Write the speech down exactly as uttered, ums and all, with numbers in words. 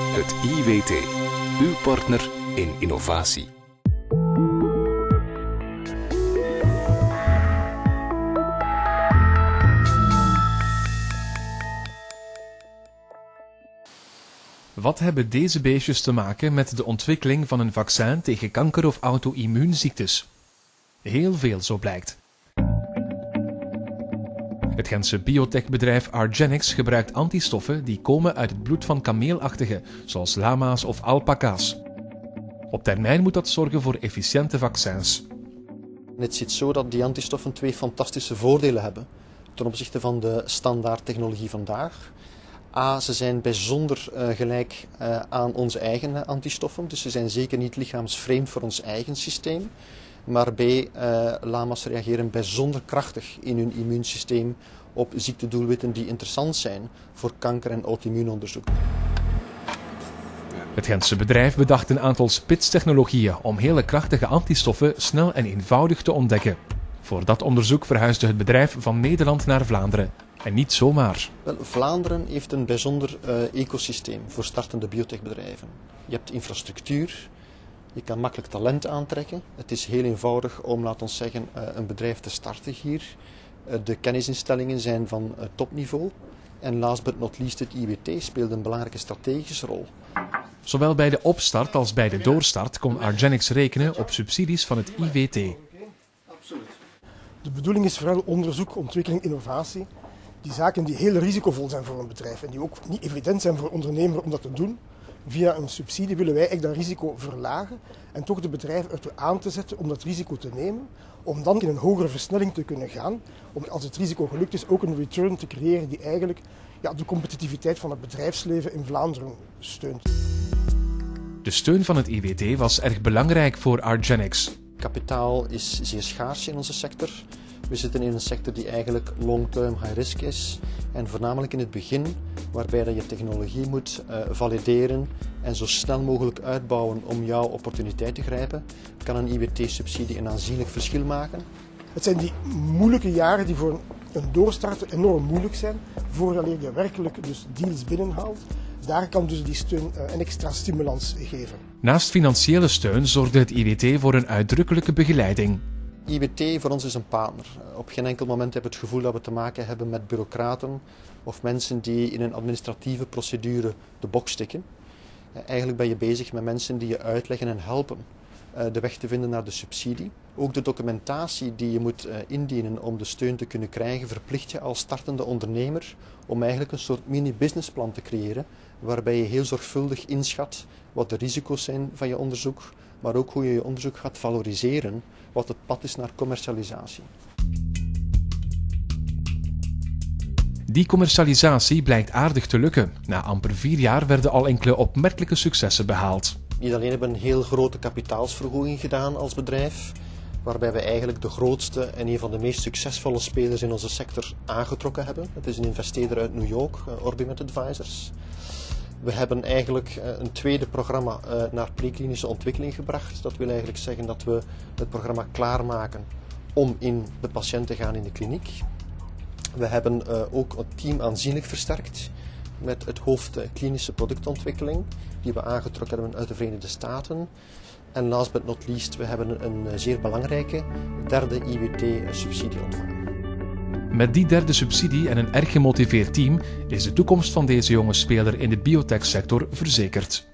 Het I W T, uw partner in innovatie. Wat hebben deze beestjes te maken met de ontwikkeling van een vaccin tegen kanker of auto-immuunziektes? Heel veel, zo blijkt. Het Gentse biotechbedrijf argenx gebruikt antistoffen die komen uit het bloed van kameelachtigen, zoals lama's of alpaca's. Op termijn moet dat zorgen voor efficiënte vaccins. Het zit zo dat die antistoffen twee fantastische voordelen hebben ten opzichte van de standaard technologie vandaag. A, ze zijn bijzonder uh, gelijk uh, aan onze eigen uh, antistoffen, dus ze zijn zeker niet lichaamsvreemd voor ons eigen systeem. Maar B, uh, lama's reageren bijzonder krachtig in hun immuunsysteem op ziektedoelwitten die interessant zijn voor kanker- en auto-immuunonderzoek. Het Gentse bedrijf bedacht een aantal spitstechnologieën om hele krachtige antistoffen snel en eenvoudig te ontdekken. Voor dat onderzoek verhuisde het bedrijf van Nederland naar Vlaanderen. En niet zomaar. Wel, Vlaanderen heeft een bijzonder uh, ecosysteem voor startende biotechbedrijven. Je hebt infrastructuur, je kan makkelijk talent aantrekken. Het is heel eenvoudig om, laten we zeggen, uh, een bedrijf te starten hier. Uh, de kennisinstellingen zijn van uh, topniveau. En last but not least, het I W T speelt een belangrijke strategische rol. Zowel bij de opstart als bij de doorstart kon argenx rekenen op subsidies van het I W T. De bedoeling is vooral onderzoek, ontwikkeling, innovatie. Die zaken die heel risicovol zijn voor een bedrijf en die ook niet evident zijn voor een ondernemer om dat te doen. Via een subsidie willen wij eigenlijk dat risico verlagen en toch de bedrijven ertoe aan te zetten om dat risico te nemen, om dan in een hogere versnelling te kunnen gaan, om als het risico gelukt is ook een return te creëren die eigenlijk ja, de competitiviteit van het bedrijfsleven in Vlaanderen steunt. De steun van het I W T was erg belangrijk voor argenx. Kapitaal is zeer schaars in onze sector. We zitten in een sector die eigenlijk long-term high-risk is en voornamelijk in het begin, waarbij dat je technologie moet uh, valideren en zo snel mogelijk uitbouwen om jouw opportuniteit te grijpen, kan een I W T-subsidie een aanzienlijk verschil maken. Het zijn die moeilijke jaren die voor een doorstarter enorm moeilijk zijn, voordat je werkelijk dus deals binnenhaalt. Daar kan dus die steun een extra stimulans geven. Naast financiële steun zorgde het I W T voor een uitdrukkelijke begeleiding. I W T voor ons is een partner. Op geen enkel moment hebben we het gevoel dat we te maken hebben met bureaucraten of mensen die in een administratieve procedure de box tikken. Eigenlijk ben je bezig met mensen die je uitleggen en helpen de weg te vinden naar de subsidie. Ook de documentatie die je moet indienen om de steun te kunnen krijgen, verplicht je als startende ondernemer om eigenlijk een soort mini-businessplan te creëren, waarbij je heel zorgvuldig inschat wat de risico's zijn van je onderzoek, maar ook hoe je je onderzoek gaat valoriseren, wat het pad is naar commercialisatie. Die commercialisatie blijkt aardig te lukken. Na amper vier jaar werden al enkele opmerkelijke successen behaald. Niet alleen hebben we een heel grote kapitaalsverhoging gedaan als bedrijf, waarbij we eigenlijk de grootste en een van de meest succesvolle spelers in onze sector aangetrokken hebben. Het is een investeerder uit New York, Orbimed Advisors. We hebben eigenlijk een tweede programma naar preklinische ontwikkeling gebracht. Dat wil eigenlijk zeggen dat we het programma klaarmaken om in de patiënt te gaan in de kliniek. We hebben ook het team aanzienlijk versterkt met het hoofd klinische productontwikkeling, die we aangetrokken hebben uit de Verenigde Staten. En last but not least, we hebben een zeer belangrijke derde I W T-subsidie ontvangen. Met die derde subsidie en een erg gemotiveerd team is de toekomst van deze jonge speler in de biotechsector verzekerd.